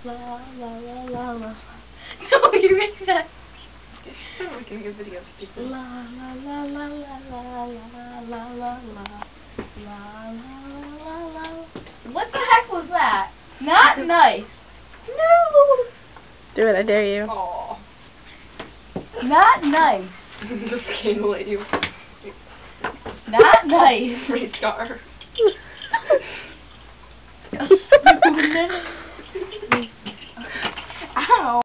La la la la la. No, you make that. I'm making a video of people. La la la la la la la la la la. La la la la. What the heck was that? Not nice. No. Do it, I dare you. Aww. Not nice. Just candle at you. Not nice. Restart. Ow.